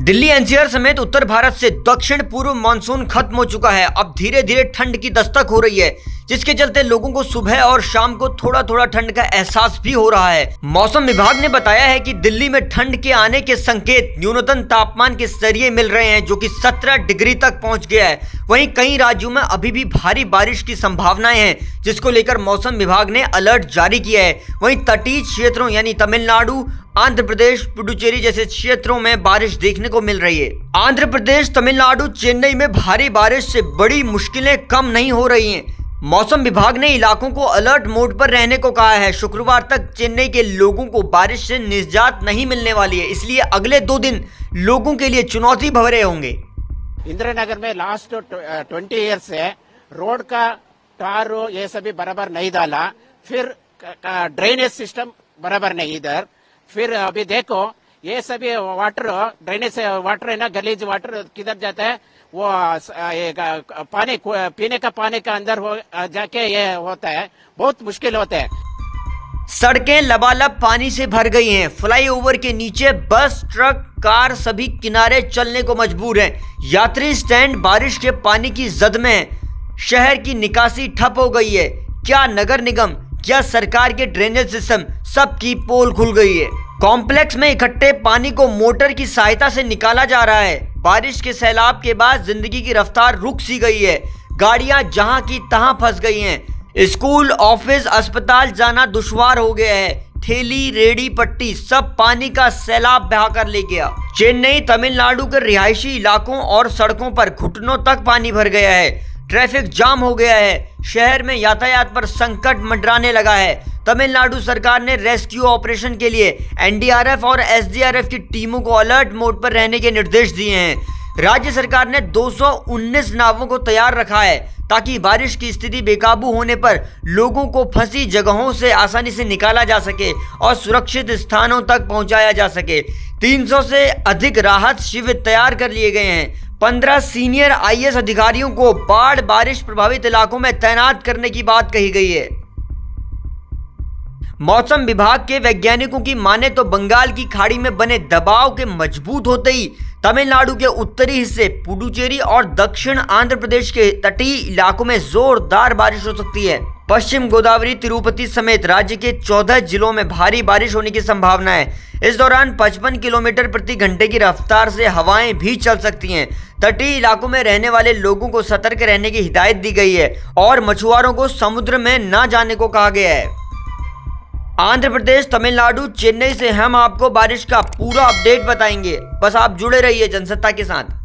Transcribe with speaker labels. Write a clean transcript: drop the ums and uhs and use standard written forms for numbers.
Speaker 1: Delhi NCR समेत उत्तर भारत से दक्षिण पूर्व मानसून खत्म हो चुका है। अब धीरे धीरे ठंड की दस्तक हो रही है, जिसके चलते लोगों को सुबह और शाम को थोड़ा थोड़ा ठंड का एहसास भी हो रहा है। मौसम विभाग ने बताया है कि दिल्ली में ठंड के आने के संकेत न्यूनतम तापमान के जरिए मिल रहे हैं, जो कि 17 डिग्री तक पहुंच गया है। वहीं कई राज्यों में अभी भी भारी बारिश की संभावनाएं हैं, जिसको लेकर मौसम विभाग ने अलर्ट जारी किया है। वहीं तटीय क्षेत्रों यानी तमिलनाडु, आंध्र प्रदेश, पुडुचेरी जैसे क्षेत्रों में बारिश देखने को मिल रही है। आंध्र प्रदेश, तमिलनाडु, चेन्नई में भारी बारिश से बड़ी मुश्किलें कम नहीं हो रही हैं। मौसम विभाग ने इलाकों को अलर्ट मोड पर रहने को कहा है। शुक्रवार तक चेन्नई के लोगों को बारिश से निजात नहीं मिलने वाली है, इसलिए अगले 2 दिन लोगों के लिए चुनौती भरे होंगे।
Speaker 2: इंदिरा नगर में लास्ट 20 ईयर्स से रोड का टार ये सभी बराबर नहीं डाला, फिर ड्रेनेज सिस्टम बराबर नहीं इधर। फिर अभी देखो ये सभी वाटर ड्रेनेज वाटर है ना, गलीज वाटर किधर जाता है, वो पानी पीने का पानी का अंदर जाके ये होता है, बहुत मुश्किल होता है।
Speaker 1: सड़कें लबालब पानी से भर गई हैं। फ्लाईओवर के नीचे बस, ट्रक, कार सभी किनारे चलने को मजबूर हैं। यात्री स्टैंड बारिश के पानी की जद में है। शहर की निकासी ठप हो गई है। क्या नगर निगम, क्या सरकार के ड्रेनेज सिस्टम, सबकी पोल खुल गई है। कॉम्प्लेक्स में इकट्ठे पानी को मोटर की सहायता से निकाला जा रहा है। बारिश के सैलाब के बाद जिंदगी की रफ्तार रुक सी गई है। गाड़ियां जहां की तहां फंस गई हैं। स्कूल, ऑफिस, अस्पताल जाना दुश्वार हो गया है। ठेली, रेडी, पट्टी सब पानी का सैलाब बहा कर ले गया। चेन्नई, तमिलनाडु के रिहायशी इलाकों और सड़कों पर घुटनों तक पानी भर गया है। ट्रैफिक जाम हो गया है। शहर में यातायात पर संकट मंडराने लगा है। तमिलनाडु सरकार ने रेस्क्यू ऑपरेशन के लिए एनडीआरएफ और एसडीआरएफ की टीमों को अलर्ट मोड पर रहने के निर्देश दिए हैं। राज्य सरकार ने 219 नावों को तैयार रखा है, ताकि बारिश की स्थिति बेकाबू होने पर लोगों को फंसी जगहों से आसानी से निकाला जा सके और सुरक्षित स्थानों तक पहुंचाया जा सके। 300 से अधिक राहत शिविर तैयार कर लिए गए हैं। 15 सीनियर आईएएस अधिकारियों को बाढ़ बारिश प्रभावित इलाकों में तैनात करने की बात कही गई है। मौसम विभाग के वैज्ञानिकों की माने तो बंगाल की खाड़ी में बने दबाव के मजबूत होते ही तमिलनाडु के उत्तरी हिस्से, पुडुचेरी और दक्षिण आंध्र प्रदेश के तटीय इलाकों में जोरदार बारिश हो सकती है। पश्चिम गोदावरी, तिरुपति समेत राज्य के 14 जिलों में भारी बारिश होने की संभावना है। इस दौरान 55 किलोमीटर प्रति घंटे की रफ्तार से हवाएं भी चल सकती हैं। तटीय इलाकों में रहने वाले लोगों को सतर्क रहने की हिदायत दी गई है और मछुआरों को समुद्र में न जाने को कहा गया है। आंध्र प्रदेश, तमिलनाडु, चेन्नई से हम आपको बारिश का पूरा अपडेट बताएंगे। बस आप जुड़े रहिए जनसत्ता के साथ।